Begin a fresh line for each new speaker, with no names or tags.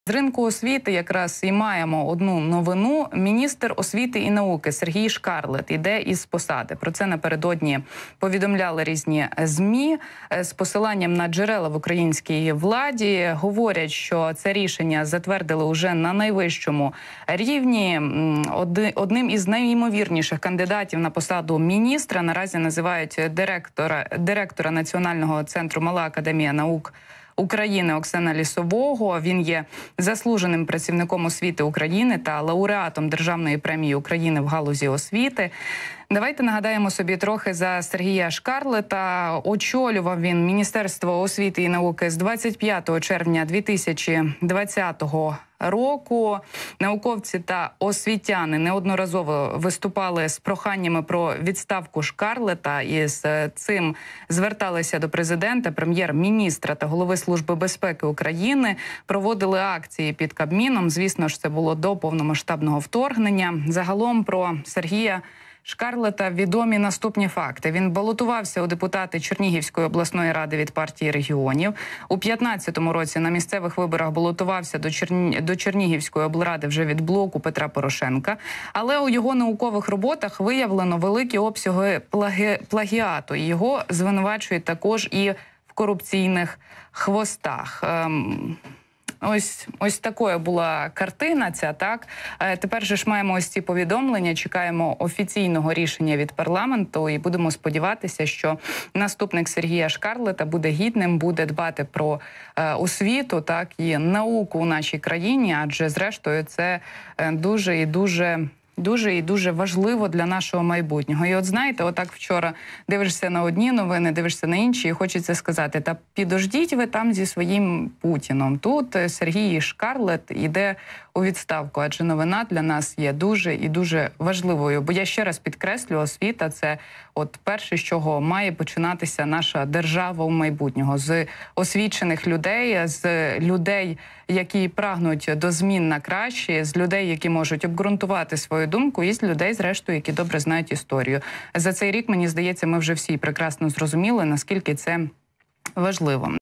З ринку освіти якраз і маємо одну новину. Міністр освіти і науки Сергій Шкарлет іде із посади. Про це напередодні повідомляли різні ЗМІ з посиланням на джерела в українській владі. Говорять, що це рішення затвердили уже на найвищому рівні. Одним із найімовірніших кандидатів на посаду міністра наразі називають директора Національного центру «Мала академія наук України» Оксана Лісового. Він є заслуженим працівником освіти України та лауреатом Державної премії України в галузі освіти. Давайте нагадаємо собі трохи за Сергія Шкарлета. Очолював він Міністерство освіти і науки з 25 червня 2020 року. Науковці та освітяни неодноразово виступали з проханнями про відставку Шкарлета, і з цим зверталися до президента, прем'єр-міністра та голови Служби безпеки України. Проводили акції під Кабміном. Звісно ж, це було до повномасштабного вторгнення. Загалом про Сергія Шкарлета відомі наступні факти. Він балотувався у депутати Чернігівської обласної ради від партії регіонів. У 2015 році на місцевих виборах балотувався до Чернігівської облради вже від блоку Петра Порошенка. Але у його наукових роботах виявлено великі обсяги плагіату. І його звинувачують також і в корупційних хвостах. Ось такою була картина ця, так? Тепер же ж маємо ось ці повідомлення, чекаємо офіційного рішення від парламенту і будемо сподіватися, що наступник Сергія Шкарлета буде гідним, буде дбати про освіту, так, і науку у нашій країні, адже зрештою це дуже важливо для нашого майбутнього. І от знаєте, отак вчора дивишся на одні новини, дивишся на інші, і хочеться сказати, та підождіть ви там зі своїм Путіном. Тут Сергій Шкарлет іде у відставку, адже новина для нас є дуже і дуже важливою. Бо я ще раз підкреслю, освіта – це от перше, з чого має починатися наша держава у майбутнього. З освічених людей, з людей, які прагнуть до змін на краще, з людей, які можуть обґрунтувати свою думку, і з людей, зрештою, які добре знають історію. За цей рік, мені здається, ми вже всі прекрасно зрозуміли, наскільки це важливо.